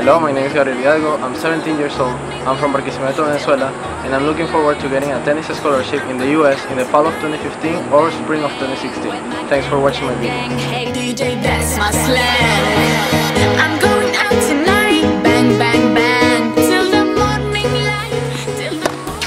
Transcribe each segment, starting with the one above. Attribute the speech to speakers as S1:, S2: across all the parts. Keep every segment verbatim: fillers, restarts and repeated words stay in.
S1: Hello, my name is Gabriel Hidalgo. I'm seventeen years old. I'm from Barquisimeto, Venezuela, and I'm looking forward to getting a tennis scholarship in the U S in the fall of twenty fifteen or spring of twenty sixteen. Thanks for watching my video.
S2: Hey D J, that's my slang. I'm going out tonight. Bang, bang, bang. Till the morning light. Till the morning.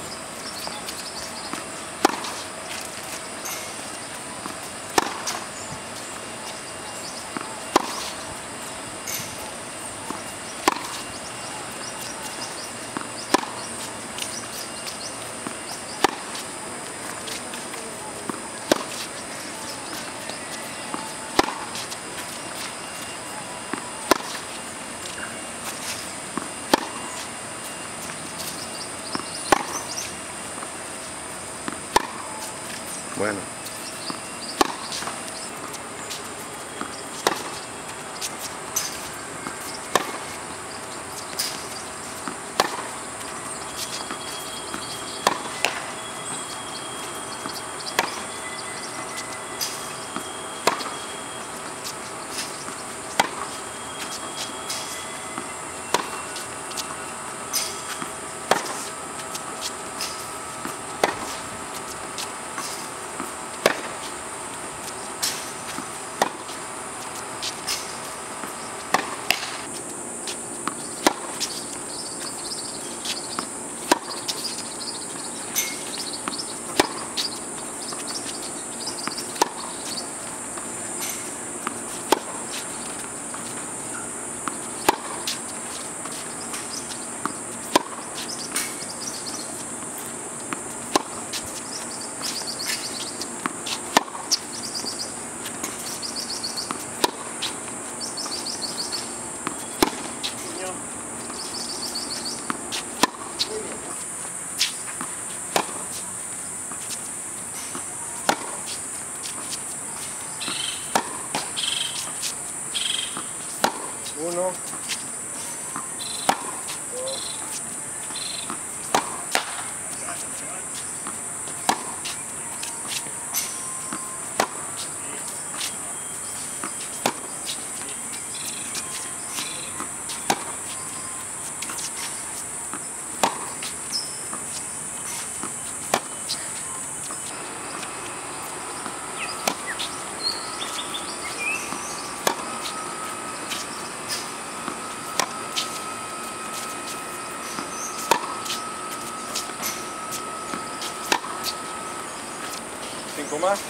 S3: Bueno. Uno, dos, cinco más.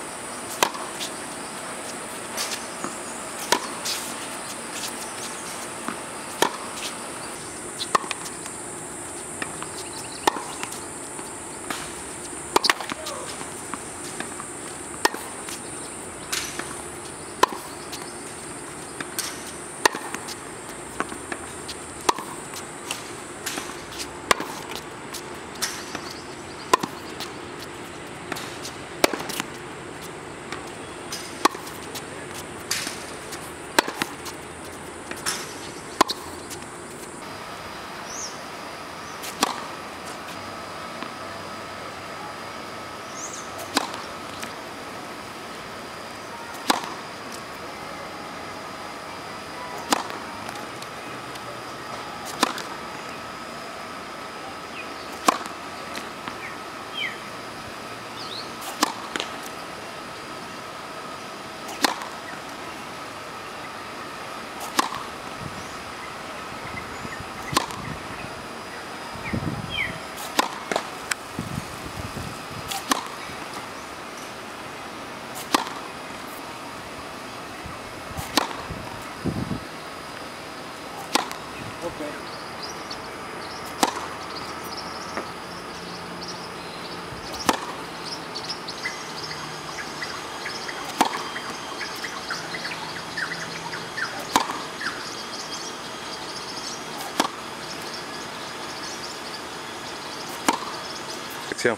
S3: Acción.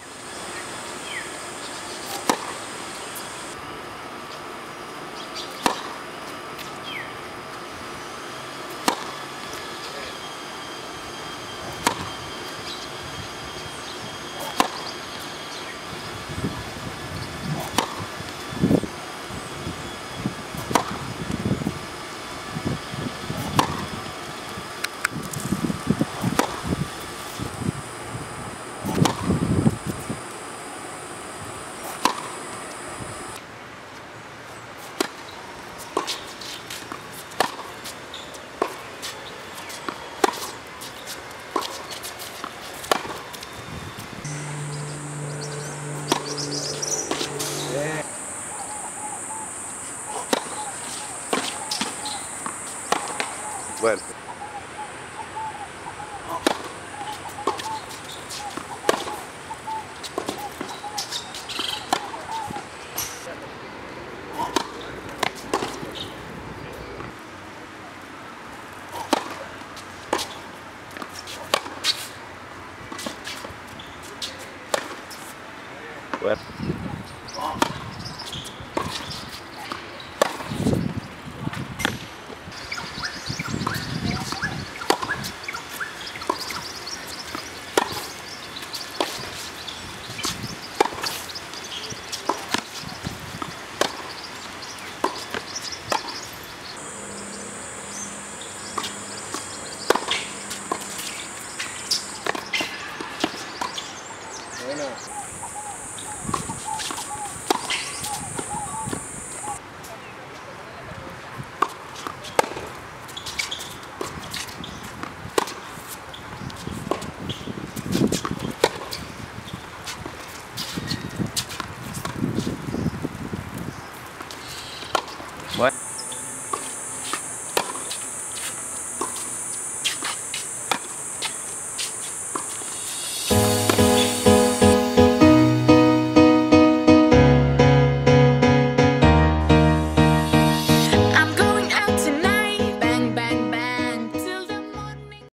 S3: Bueno. Bueno. Buena.